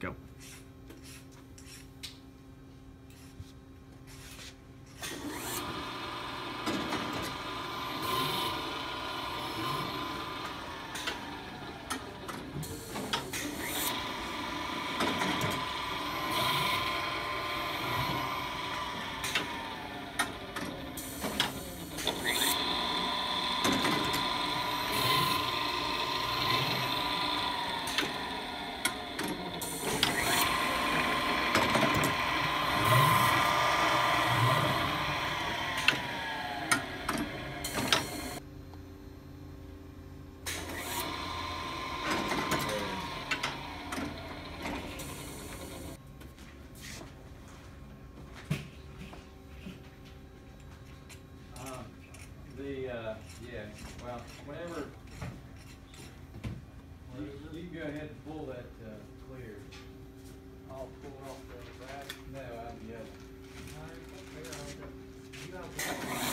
Go. Yeah, well, whenever, you can go ahead and pull that, clear. I'll pull off the back. No, yeah. All right, there, you got